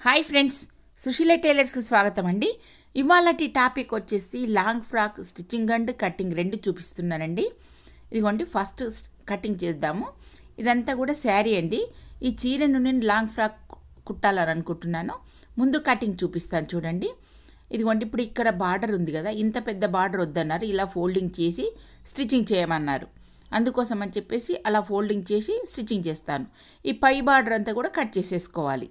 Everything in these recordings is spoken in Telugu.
హాయ్ ఫ్రెండ్స్, సుశీల టైలర్స్కి స్వాగతం అండి. ఇవాళటి టాపిక్ వచ్చేసి long frock stitching and cutting రెండు చూపిస్తున్నానండి. ఇదిగోండి, ఫస్ట్ కటింగ్ చేద్దాము. ఇదంతా కూడా శారీ అండి. ఈ చీరను నేను లాంగ్ ఫ్రాక్ కుట్టాలని అనుకుంటున్నాను. ముందు కటింగ్ చూపిస్తాను చూడండి. ఇదిగోండి, ఇప్పుడు ఇక్కడ బార్డర్ ఉంది కదా, ఇంత పెద్ద బార్డర్ వద్దన్నారు, ఇలా ఫోల్డింగ్ చేసి స్టిచ్చింగ్ చేయమన్నారు. అందుకోసం అని చెప్పేసి అలా ఫోల్డింగ్ చేసి స్టిచ్చింగ్ చేస్తాను. ఈ పై బార్డర్ అంతా కూడా కట్ చేసేసుకోవాలి.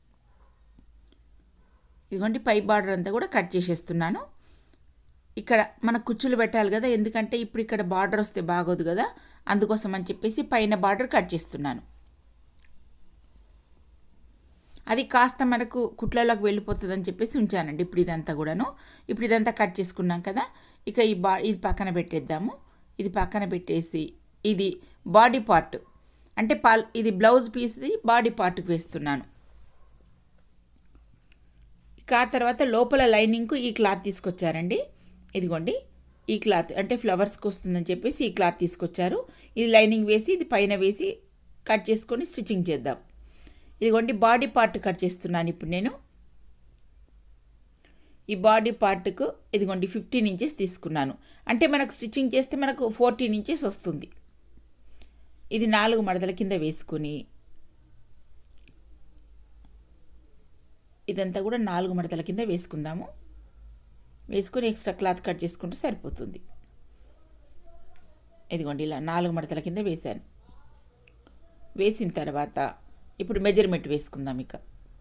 ఇదిగోండి, పై బార్డర్ అంతా కూడా కట్ చేసేస్తున్నాను. ఇక్కడ మన కుచ్చులు పెట్టాలి కదా, ఎందుకంటే ఇప్పుడు ఇక్కడ బార్డర్ వస్తే బాగోదు కదా, అందుకోసం అని చెప్పేసి పైన బార్డర్ కట్ చేస్తున్నాను. అది కాస్త మనకు కుట్లలోకి వెళ్ళిపోతుందని చెప్పేసి ఉంచానండి. ఇప్పుడు ఇదంతా కూడాను, ఇప్పుడు ఇదంతా కట్ చేసుకున్నాం కదా, ఇక ఇది పక్కన పెట్టేద్దాము. ఇది పక్కన పెట్టేసి ఇది బాడీ పార్ట్, అంటే ఇది బ్లౌజ్ పీస్ది బాడీ పార్ట్కి వేస్తున్నాను. ఆ తర్వాత లోపల లైనింగ్కు ఈ క్లాత్ తీసుకొచ్చారండి. ఇదిగోండి, ఈ క్లాత్ అంటే ఫ్లవర్స్కి వస్తుందని చెప్పేసి ఈ క్లాత్ తీసుకొచ్చారు. ఇది లైనింగ్ వేసి ఇది పైన వేసి కట్ చేసుకొని స్టిచ్చింగ్ చేద్దాం. ఇదిగోండి, బాడీ పార్ట్ కట్ చేస్తున్నాను ఇప్పుడు నేను. ఈ బాడీ పార్ట్కు ఇదిగోండి 15 ఇంచెస్ తీసుకున్నాను. అంటే మనకు స్టిచ్చింగ్ చేస్తే మనకు 14 ఇంచెస్ వస్తుంది. ఇది 4 మడతల కింద వేసుకొని ఇదంతా కూడా 4 మడతల కింద వేసుకుందాము. వేసుకొని ఎక్స్ట్రా క్లాత్ కట్ చేసుకుంటే సరిపోతుంది. ఇదిగోండి, ఇలా 4 మడతల కింద వేసాను. వేసిన తర్వాత ఇప్పుడు మెజర్మెంట్ వేసుకుందాం. ఇక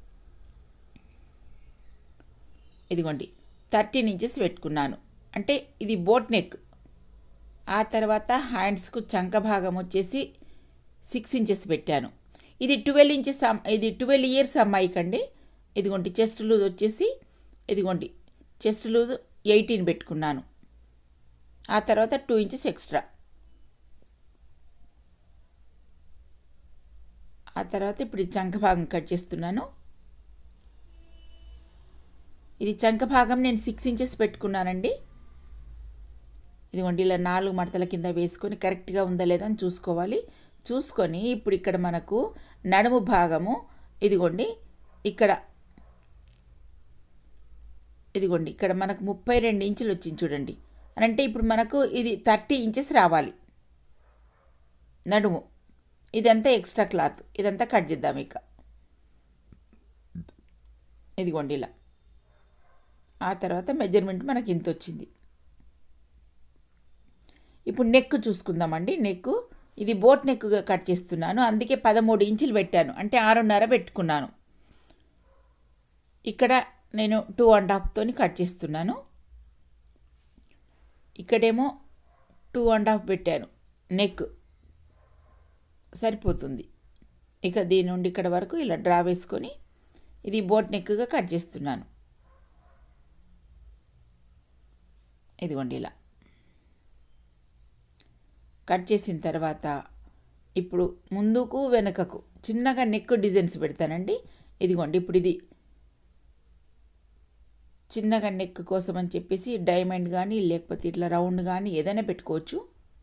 ఇదిగోండి 13 ఇంచెస్ పెట్టుకున్నాను, అంటే ఇది బోట్ నెక్. ఆ తర్వాత హ్యాండ్స్కు చంక భాగం వచ్చేసి 6 ఇంచెస్ పెట్టాను. ఇది 12 ఇంచెస్, ఇది 12 ఇయర్స్ అమ్మాయికండి. ఇదిగోండి, చెస్ట్ లూజ్ వచ్చేసి ఇదిగోండి చెస్ట్ లూజ్ 18 పెట్టుకున్నాను. ఆ తర్వాత 2 ఇంచెస్ ఎక్స్ట్రా. ఆ తర్వాత ఇప్పుడు ఈ చంక భాగం కట్ చేస్తున్నాను. ఇది చంక భాగం నేను 6 ఇంచెస్ పెట్టుకున్నానండి. ఇదిగోండి, ఇలా 4 మడతల కింద వేసుకొని కరెక్ట్గా ఉందా లేదా అని చూసుకోవాలి. చూసుకొని ఇప్పుడు ఇక్కడ మనకు నడుము భాగము ఇదిగోండి ఇక్కడ మనకు 32 ఇంచులు వచ్చింది చూడండి. అంటే ఇప్పుడు మనకు ఇది 30 ఇంచెస్ రావాలి నడుము. ఇదంతా ఎక్స్ట్రా క్లాత్, ఇదంతా కట్ చేద్దాం. ఇక ఇదిగోండి ఇలా. ఆ తర్వాత మెజర్మెంట్ మనకి ఇంత వచ్చింది. ఇప్పుడు నెక్ చూసుకుందామండి. నెక్ ఇది బోట్ నెక్గా కట్ చేస్తున్నాను, అందుకే 13 ఇంచులు పెట్టాను, అంటే 6.5 పెట్టుకున్నాను. ఇక్కడ నేను 2.5తోని కట్ చేస్తున్నాను. ఇక్కడేమో 2.5 పెట్టాను. నెక్ సరిపోతుంది. ఇక దీని నుండి ఇక్కడ వరకు ఇలా డ్రా వేసుకొని ఇది బోట్ నెక్గా కట్ చేస్తున్నాను. ఇదిగోండి ఇలా కట్ చేసిన తర్వాత ఇప్పుడు ముందుకు వెనుకకు చిన్నగా నెక్ డిజైన్స్ పెడతానండి. ఇదిగోండి, ఇప్పుడు ఇది చిన్నగా నెక్ కోసం అని చెప్పేసి డైమండ్ కానీ లేకపోతే ఇట్లా రౌండ్ కానీ ఏదైనా పెట్టుకోవచ్చు.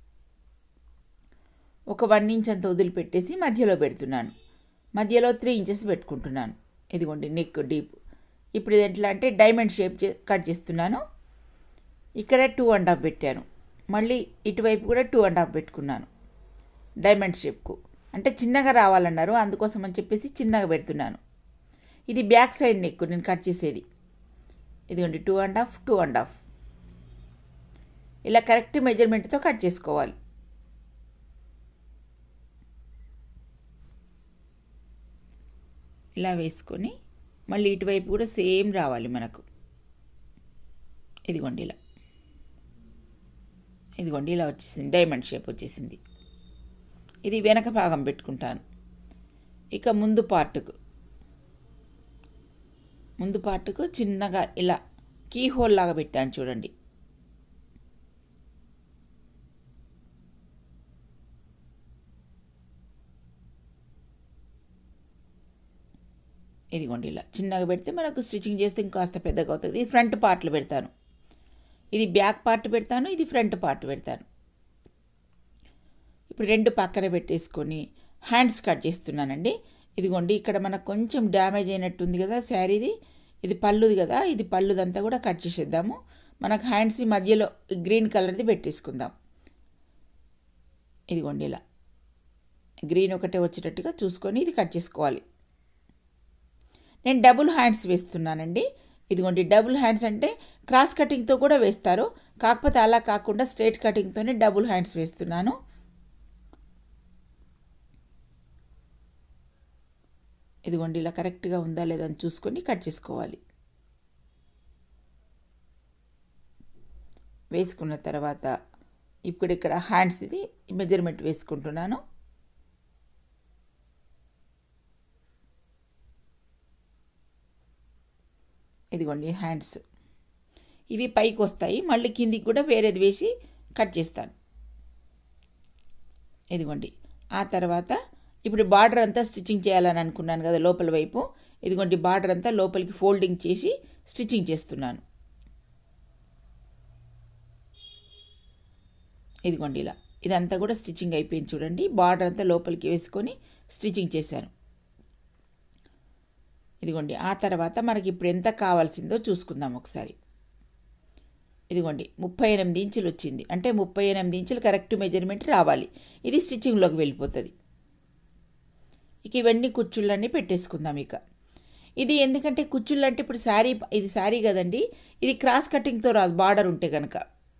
ఒక 1 ఇంచ్ అంత వదిలిపెట్టేసి మధ్యలో పెడుతున్నాను. మధ్యలో 3 ఇంచెస్ పెట్టుకుంటున్నాను. ఇదిగోండి నెక్ డీప్. ఇప్పుడు ఇది ఎట్లా అంటే డైమండ్ షేప్ కట్ చేస్తున్నాను. ఇక్కడ 2.5 పెట్టాను, మళ్ళీ ఇటువైపు కూడా 2.5 పెట్టుకున్నాను డైమండ్ షేప్కు. అంటే చిన్నగా రావాలన్నారు, అందుకోసం అని చెప్పేసి చిన్నగా పెడుతున్నాను. ఇది బ్యాక్ సైడ్ నెక్ నేను కట్ చేసేది. ఇదిగోండి 2.5 ఇలా కరెక్ట్ మెజర్మెంట్తో కట్ చేసుకోవాలి. ఇలా వేసుకొని మళ్ళీ ఇటువైపు కూడా సేమ్ రావాలి మనకు. ఇదిగోండి ఇలా, ఇదిగోండి ఇలా వచ్చేసింది, డైమండ్ షేప్ వచ్చేసింది. ఇది వెనక భాగం పెట్టుకుంటాను. ఇక ముందు పార్టుకు చిన్నగా ఇలా కీ హోల్ లాగా పెట్టాను చూడండి. ఇదిగోండి ఇలా చిన్నగా పెడితే మనకు స్టిచ్చింగ్ చేస్తే ఇంకాస్త పెద్దగా అవుతుంది. ఇది ఫ్రంట్ పార్ట్లో పెడతాను, ఇది బ్యాక్ పార్ట్ పెడతాను, ఇది ఫ్రంట్ పార్ట్ పెడతాను. ఇప్పుడు రెండు పక్కన పెట్టేసుకొని హ్యాండ్స్ కట్ చేస్తున్నానండి. ఇదిగోండి ఇక్కడ మనకు కొంచెం డ్యామేజ్ అయినట్టుంది కదా శారీది, ఇది పళ్ళుది కదా, ఇది పళ్ళుదంతా కూడా కట్ చేసేద్దాము. మనకు హ్యాండ్స్ మధ్యలో గ్రీన్ కలర్ది పెట్టేసుకుందాం. ఇదిగోండి ఇలా గ్రీన్ ఒకటే వచ్చేటట్టుగా చూసుకొని ఇది కట్ చేసుకోవాలి. నేను డబుల్ హ్యాండ్స్ వేస్తున్నానండి. ఇదిగోండి డబుల్ హ్యాండ్స్ అంటే క్రాస్ కటింగ్తో కూడా వేస్తారు, కాకపోతే అలా కాకుండా స్ట్రైట్ కటింగ్తోనే డబుల్ హ్యాండ్స్ వేస్తున్నాను. ఇదిగోండి ఇలా కరెక్ట్గా ఉందా లేదా అని చూసుకొని కట్ చేసుకోవాలి. వేసుకున్న తర్వాత ఇప్పుడు ఇక్కడ హ్యాండ్స్ ఇది మెజర్మెంట్ వేసుకుంటున్నాను. ఇదిగోండి హ్యాండ్స్ ఇవి పైకి వస్తాయి, మళ్ళీ కిందికి కూడా వేరేది వేసి కట్ చేస్తాను. ఇదిగోండి ఆ తర్వాత ఇప్పుడు బార్డర్ అంతా స్టిచ్చింగ్ చేయాలని అనుకున్నాను కదా లోపల వైపు, ఇదిగోండి బార్డర్ అంతా లోపలికి ఫోల్డింగ్ చేసి స్టిచ్చింగ్ చేస్తున్నాను. ఇదిగోండి ఇలా ఇదంతా కూడా స్టిచ్చింగ్ అయిపోయింది చూడండి. బార్డర్ అంతా లోపలికి వేసుకొని స్టిచ్చింగ్ చేశాను. ఇదిగోండి ఆ తర్వాత మనకి ఇప్పుడు ఎంత కావాల్సిందో చూసుకుందాం ఒకసారి. ఇదిగోండి 38 ఇంచులు వచ్చింది, అంటే 38 ఇంచులు కరెక్ట్ మెజర్మెంట్ రావాలి. ఇది స్టిచ్చింగ్లోకి వెళ్ళిపోతుంది. ఇక ఇవన్నీ కుచ్చుళ్ళన్నీ పెట్టేసుకుందాం. ఇక ఇది ఎందుకంటే కుచ్చుళ్ళు అంటే ఇప్పుడు శారీ, ఇది శారీ కదండి, ఇది క్రాస్ కటింగ్తో రాదు బార్డర్ ఉంటే కనుక.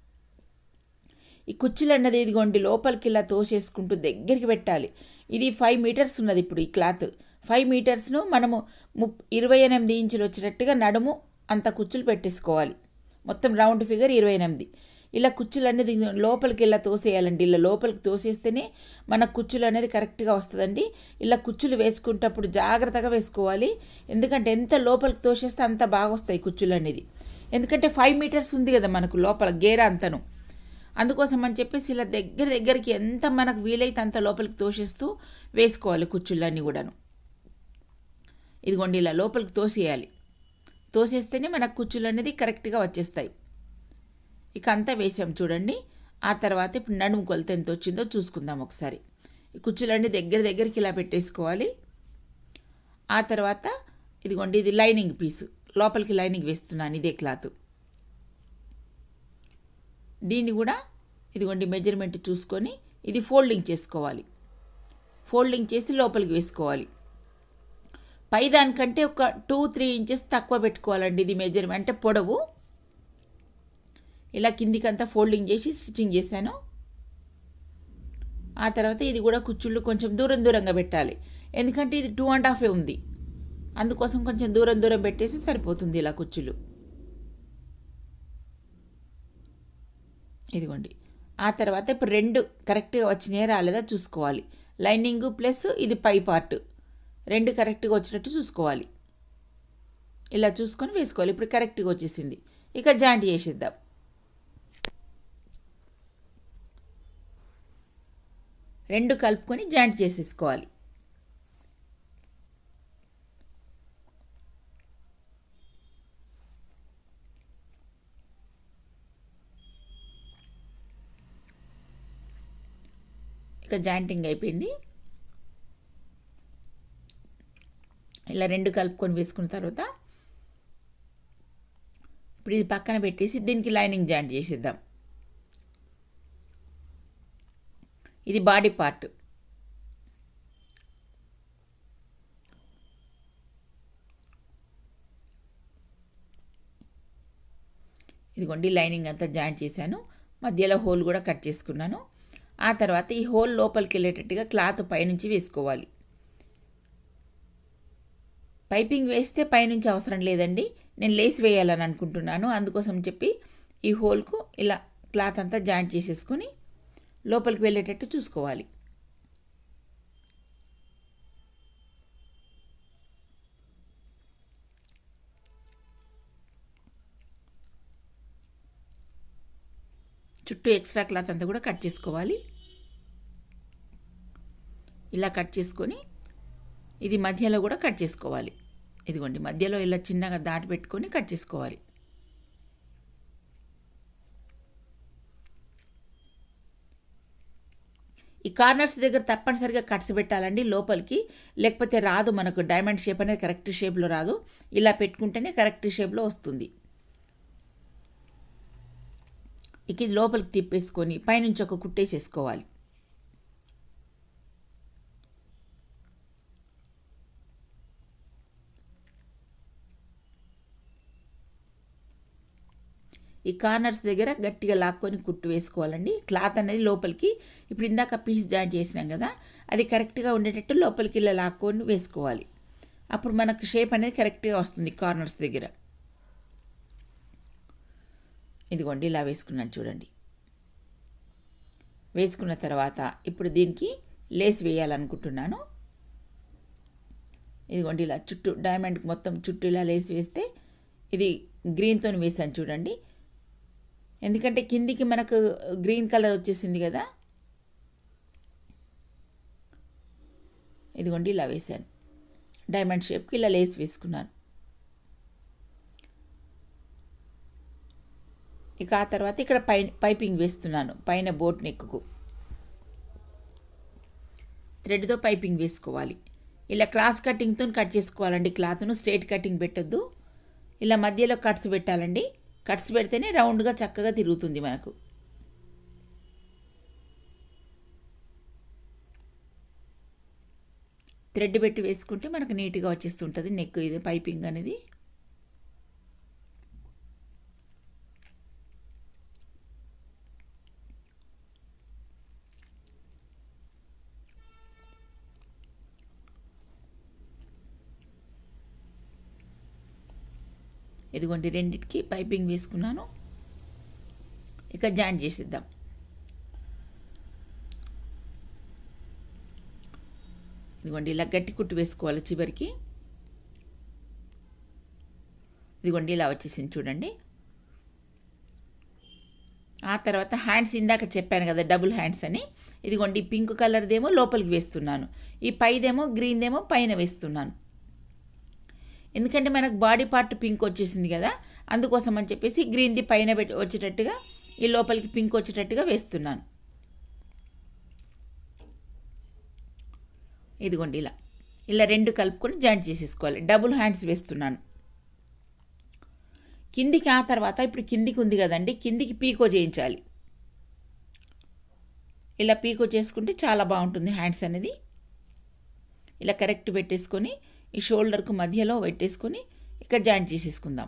ఈ కుచ్చులు అన్నది ఇదిగోండి లోపలికి ఇలా తోసేసుకుంటూ దగ్గరికి పెట్టాలి. ఇది 5 మీటర్స్ ఉన్నది ఇప్పుడు ఈ క్లాత్. 5 మీటర్స్ను మనము 28 ఇంచులు వచ్చేటట్టుగా నడుము అంత కుచ్చులు పెట్టేసుకోవాలి. మొత్తం రౌండ్ ఫిగర్ 28. ఇలా కుచ్చులు అనేది లోపలికి ఇలా తోసేయాలండి. ఇలా లోపలికి తోసేస్తేనే మన కుచ్చులు అనేది కరెక్ట్గా వస్తుందండి. ఇలా కుచ్చులు వేసుకుంటప్పుడు జాగ్రత్తగా వేసుకోవాలి, ఎందుకంటే ఎంత లోపలికి తోసేస్తే అంత బాగా వస్తాయి కుచ్చులు అనేది. ఎందుకంటే 5 మీటర్స్ ఉంది కదా మనకు లోపల గేరా అంతను, అందుకోసం అని చెప్పేసి ఇలా దగ్గరికి ఎంత మనకు వీలైతే అంత లోపలికి తోసేస్తూ వేసుకోవాలి కుచ్చుళ్ళన్నీ కూడాను. ఇదిగోండి ఇలా లోపలికి తోసేయాలి, తోసేస్తేనే మనకు కుచ్చులు అనేది కరెక్ట్గా వచ్చేస్తాయి. ఇక అంతా వేసాం చూడండి. ఆ తర్వాత ఇప్పుడు నడుము కొలత ఎంత వచ్చిందో చూసుకుందాం ఒకసారి. ఈ కుచ్చులన్నీ దగ్గరికి ఇలా పెట్టేసుకోవాలి. ఆ తర్వాత ఇదిగోండి ఇది లైనింగ్ పీసు, లోపలికి లైనింగ్ వేస్తున్నాను ఇదే క్లాత్. దీన్ని కూడా ఇదిగోండి మెజర్మెంట్ చూసుకొని ఇది ఫోల్డింగ్ చేసుకోవాలి. ఫోల్డింగ్ చేసి లోపలికి వేసుకోవాలి. పై దానికంటే ఒక 2-3 ఇంచెస్ తక్కువ పెట్టుకోవాలండి ఇది మెజర్మెంట్, అంటే పొడవు. ఇలా కిందికంతా ఫోల్డింగ్ చేసి స్టిచ్చింగ్ చేశాను. ఆ తర్వాత ఇది కూడా కుచ్చుళ్ళు కొంచెం దూరంగా పెట్టాలి, ఎందుకంటే ఇది 2.5 ఉంది, అందుకోసం కొంచెం దూరం పెట్టేసి సరిపోతుంది ఇలా కుచ్చులు. ఇదిగోండి ఆ తర్వాత ఇప్పుడు 2 కరెక్ట్గా వచ్చినాయా రాలేదా చూసుకోవాలి. లైనింగ్ ప్లస్ ఇది పై పార్ట్ 2 కరెక్ట్గా వచ్చేటట్టు చూసుకోవాలి. ఇలా చూసుకొని వేసుకోవాలి. ఇప్పుడు కరెక్ట్గా వచ్చేసింది. ఇక జాయింట్ చేసేద్దాం. రెండు కలుపుకొని జాయింట్ చేసేసుకోవాలి. ఇక జాయింటింగ్ అయిపోయింది. ఇలా 2 కలుపుకొని వేసుకున్న తర్వాత ఇప్పుడు ఇది పక్కన పెట్టేసి దీనికి లైనింగ్ జాయింట్ చేసేద్దాం. ఇది బాడీ పార్ట్. ఇదిగోండి లైనింగ్ అంతా జాయింట్ చేశాను, మధ్యలో హోల్ కూడా కట్ చేసుకున్నాను. ఆ తర్వాత ఈ హోల్ లోపలికి వెళ్ళేటట్టుగా క్లాత్ పైనుంచి వేసుకోవాలి. పైపింగ్ వేస్తే పైనుంచి అవసరం లేదండి, నేను లేస్ వేయాలని అనుకుంటున్నాను, అందుకోసం చెప్పి ఈ హోల్కు ఇలా క్లాత్ అంతా జాయింట్ చేసేసుకొని లోపలికి వెళ్ళేటట్టు చూసుకోవాలి. చుట్టూ ఎక్స్ట్రా క్లాత్ అంతా కూడా కట్ చేసుకోవాలి. ఇలా కట్ చేసుకొని ఇది మధ్యలో కూడా కట్ చేసుకోవాలి. ఇదిగోండి మధ్యలో ఇలా చిన్నగా దాటి పెట్టుకొని కట్ చేసుకోవాలి. ఈ కార్నర్స్ దగ్గర తప్పనిసరిగా కట్స్ పెట్టాలండి లోపలికి, లేకపోతే రాదు మనకు డైమండ్ షేప్ అనేది కరెక్ట్ షేప్లో రాదు. ఇలా పెట్టుకుంటేనే కరెక్ట్ షేప్లో వస్తుంది. ఇక ఇది లోపలికి తిప్పేసుకొని పైనుంచి ఒక కుట్టేసేసుకోవాలి. ఈ కార్నర్స్ దగ్గర గట్టిగా లాక్కొని కుట్టు వేసుకోవాలండి. క్లాత్ అనేది లోపలికి, ఇప్పుడు ఇందాక పీస్ జాయింట్ చేసినాం కదా, అది కరెక్ట్గా ఉండేటట్టు లోపలికి ఇలా లాక్కొని వేసుకోవాలి. అప్పుడు మనకు షేప్ అనేది కరెక్ట్గా వస్తుంది కార్నర్స్ దగ్గర. ఇదిగోండి ఇలా వేసుకున్నాను చూడండి. వేసుకున్న తర్వాత ఇప్పుడు దీనికి లేస్ వేయాలనుకుంటున్నాను. ఇదిగోండి ఇలా చుట్టూ డైమండ్కి మొత్తం చుట్టూ ఇలా లేస్ వేస్తే, ఇది గ్రీన్తో వేసాను చూడండి. ఎందుకంటే కిందికి మనకు గ్రీన్ కలర్ వచ్చేసింది కదా. ఇదిగోండి ఇలా వేసాను. డైమండ్ షేప్కి ఇలా లేస్ వేసుకున్నాను. ఇక ఆ తర్వాత ఇక్కడ పైపింగ్ వేస్తున్నాను. పైన బోట్ నెక్కు థ్రెడ్తో పైపింగ్ వేసుకోవాలి. ఇలా క్రాస్ కటింగ్తో కట్ చేసుకోవాలండి. క్లాత్ను స్ట్రైట్ కటింగ్ పెట్టొద్దు. ఇలా మధ్యలో కట్స్ పెట్టాలండి. కట్స్ పెడితేనే రౌండ్గా చక్కగా తిరుగుతుంది మనకు. థ్రెడ్ పెట్టి వేసుకుంటే మనకు నీట్గా వచ్చేస్తుంటుంది నెక్ ఇది పైపింగ్ అనేది. ఇదిగోండి రెండింటికి పైపింగ్ వేసుకున్నాను. ఇక జాయింట్ చేసేద్దాం. ఇదిగోండి ఇలా గట్టి కుట్టు వేసుకోవాలి చివరికి. ఇదిగోండి ఇలా వచ్చేసింది చూడండి. ఆ తర్వాత హ్యాండ్స్ ఇందాక చెప్పాను కదా డబుల్ హ్యాండ్స్ అని. ఇదిగోండి పింక్ కలర్దేమో లోపలికి వేస్తున్నాను, ఈ పైదేమో గ్రీన్దేమో పైన వేస్తున్నాను. ఎందుకంటే మనకు బాడీ పార్ట్ పింక్ వచ్చేసింది కదా, అందుకోసం అని చెప్పేసి గ్రీన్ది పైన వచ్చేటట్టుగా, ఈ లోపలికి పింక్ వచ్చేటట్టుగా వేస్తున్నాను. ఇదిగోండి ఇలా రెండు కలుపుకొని జాయింట్ చేసేసుకోవాలి. డబుల్ హ్యాండ్స్ వేస్తున్నాను కిందికి. ఆ తర్వాత ఇప్పుడు కిందికి ఉంది కదండి, కిందికి పీకో చేయించాలి. ఇలా పీకో చేసుకుంటే చాలా బాగుంటుంది హ్యాండ్స్ అనేది. ఇలా కరెక్ట్ పెట్టేసుకొని ఈ షోల్డర్కు మధ్యలో పెట్టేసుకొని ఇక జాయింట్ చేసేసుకుందాం.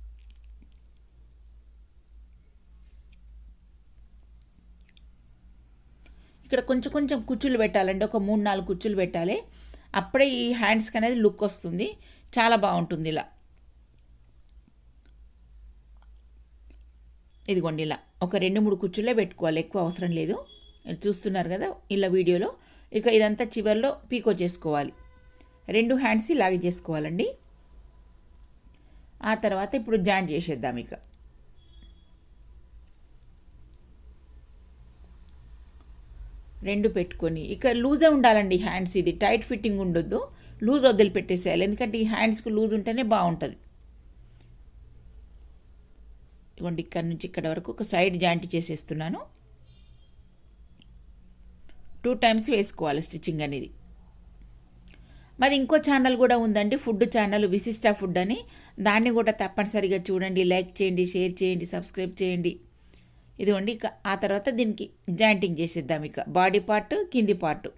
ఇక్కడ కొంచెం కొంచెం కుచ్చులు పెట్టాలండి. ఒక 3-4 కుచ్చులు పెట్టాలి. అప్పుడే ఈ హ్యాండ్స్కి అనేది లుక్ వస్తుంది, చాలా బాగుంటుంది. ఇలా ఇదిగోండి ఇలా ఒక 2-3 కుచ్చులే పెట్టుకోవాలి, ఎక్కువ అవసరం లేదు. చూస్తున్నారు కదా ఇలా వీడియోలో. ఇక ఇదంతా చివర్లో పీకో చేసుకోవాలి. 2 హ్యాండ్స్ ఇలాగే చేసుకోవాలండి. ఆ తర్వాత ఇప్పుడు జాయింట్ చేసేద్దాం. ఇక రెండు పెట్టుకొని ఇక్కడ లూజే ఉండాలండి హ్యాండ్స్. ఇది టైట్ ఫిట్టింగ్ ఉండొద్దు, లూజ్ వదిలి పెట్టేసేయాలి. ఎందుకంటే ఈ హ్యాండ్స్కి లూజ్ ఉంటేనే బాగుంటుంది. ఇవ్వండి ఇక్కడ నుంచి ఇక్కడ వరకు ఒక సైడ్ జాయింట్ చేసేస్తున్నాను. 2 టైమ్స్ వేసుకోవాలి స్టిచ్చింగ్ అనేది. మాది ఇంకో ఛానల్ కూడా ఉందండి, ఫుడ్ ఛానల్ విశిష్ట ఫుడ్ అని. దాన్ని కూడా తప్పనిసరిగా చూడండి, లైక్ చేయండి, షేర్ చేయండి, సబ్స్క్రైబ్ చేయండి. ఇదిగోండి ఇక ఆ తర్వాత దీనికి జాయింటింగ్ చేసేద్దాం. ఇక బాడీ పార్ట్ కింది పార్ట్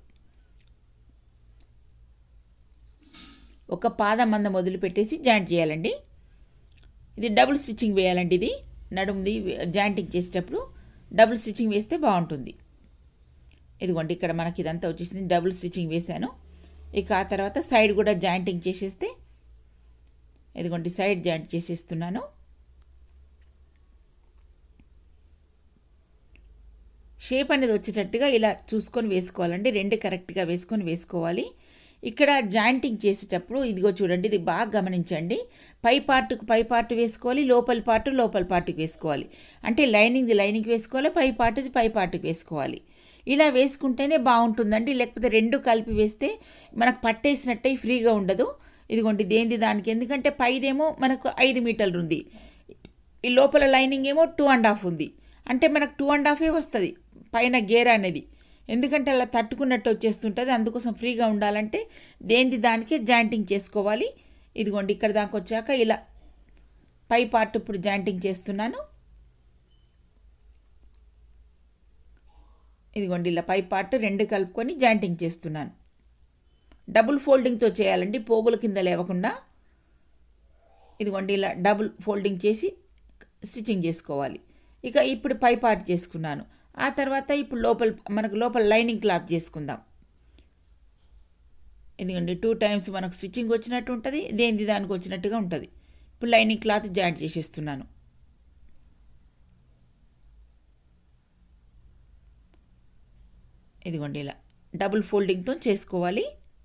ఒక పాదం మందం వదిలిపెట్టేసి జాయింట్ చేయాలండి. ఇది డబుల్ స్టిచ్చింగ్ వేయాలండి. ఇది నడుముది జాయింటింగ్ చేసేటప్పుడు డబుల్ స్టిచ్చింగ్ వేస్తే బాగుంటుంది. ఇదిగోండి ఇక్కడ మనకి ఇదంతా వచ్చేసింది, డబుల్ స్టిచ్చింగ్ వేసాను. ఇక ఆ తర్వాత సైడ్ కూడా జాయింటింగ్ చేసేస్తే, ఇదిగోండి సైడ్ జాయింట్ చేసేస్తున్నాను. షేప్ అనేది వచ్చేటట్టుగా ఇలా చూసుకొని వేసుకోవాలండి. 2 కరెక్ట్గా వేసుకోవాలి. ఇక్కడ జాయింటింగ్ చేసేటప్పుడు ఇదిగో చూడండి, ఇది బాగా గమనించండి. పై పార్ట్ వేసుకోవాలి, లోపల పార్ట్కి వేసుకోవాలి. అంటే లైనింగ్కి వేసుకోవాలి, పై పార్ట్కి వేసుకోవాలి. ఇలా వేసుకుంటేనే బాగుంటుందండి. లేకపోతే 2 కలిపి వేస్తే మనకు పట్టేసినట్టే ఫ్రీగా ఉండదు. ఇదిగోండి దేంది దానికి, ఎందుకంటే పైదేమో మనకు 5 మీటర్లు ఉంది, ఈ లోపల లైనింగ్ ఏమో 2.5 ఉంది. అంటే మనకు 2.5 వస్తుంది పైన గేర్ అనేది. ఎందుకంటే అలా తట్టుకున్నట్టు వచ్చేస్తుంటుంది. అందుకోసం ఫ్రీగా ఉండాలంటే దేనిది దానికే జాయింటింగ్ చేసుకోవాలి. ఇదిగోండి ఇక్కడ దాకా వచ్చాక ఇలా పై పార్ట్ ఇప్పుడు జాయింటింగ్ చేస్తున్నాను. ఇదిగోండి ఇలా పై పార్ట్ రెండు కలుపుకొని జాయింటింగ్ చేస్తున్నాను. డబుల్ ఫోల్డింగ్తో చేయాలండి, పోగుల కింద లేవకుండా. ఇదిగోండి ఇలా డబుల్ ఫోల్డింగ్ చేసి స్టిచ్చింగ్ చేసుకోవాలి. ఇక ఇప్పుడు పై పార్ట్ చేసుకున్నాను. ఆ తర్వాత ఇప్పుడు మనకు లోపల లైనింగ్ క్లాత్ చేసుకుందాం. ఎందుకంటే 2 టైమ్స్ మనకు స్టిచ్చింగ్ వచ్చినట్టు ఉంటుంది, దేనిది దానికి వచ్చినట్టుగా ఉంటుంది. ఇప్పుడు లైనింగ్ క్లాత్ జాయింట్ చేసేస్తున్నాను. ఇదిగోండి ఇలా డబుల్ ఫోల్డింగ్తో చేసుకోవాలి.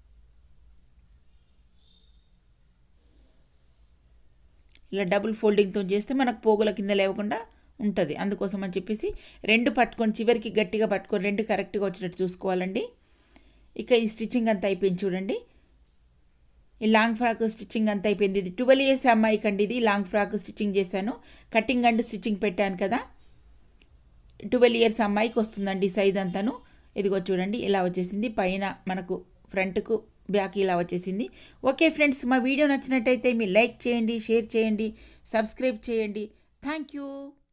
ఇలా డబుల్ ఫోల్డింగ్తో చేస్తే మనకు పోగుల కింద లేవకుండా ఉంటుంది. అందుకోసం అని చెప్పేసి రెండు పట్టుకొని చివరికి గట్టిగా పట్టుకొని రెండు కరెక్ట్గా వచ్చినట్టు చూసుకోవాలండి. ఇక ఈ స్టిచ్చింగ్ అంతా అయిపోయింది చూడండి. ఈ లాంగ్ ఫ్రాక్ స్టిచ్చింగ్ అంతా అయిపోయింది. ఇది 12 ఇయర్స్ అమ్మాయికి అండి. ఇది లాంగ్ ఫ్రాక్ స్టిచ్చింగ్ చేశాను, కటింగ్ అండ్ స్టిచ్చింగ్ పెట్టాను కదా. 12 ఇయర్స్ అమ్మాయికి వస్తుందండి సైజ్ అంతాను. ఇదిగో చూడండి ఇలా వచ్చేసింది. పైన మనకు ఫ్రంట్కు బ్యాక్ ఇలా వచ్చేసింది. ఓకే ఫ్రెండ్స్, మా వీడియో నచ్చినట్టయితే మీరు లైక్ చేయండి, షేర్ చేయండి, సబ్స్క్రైబ్ చేయండి. Thank you.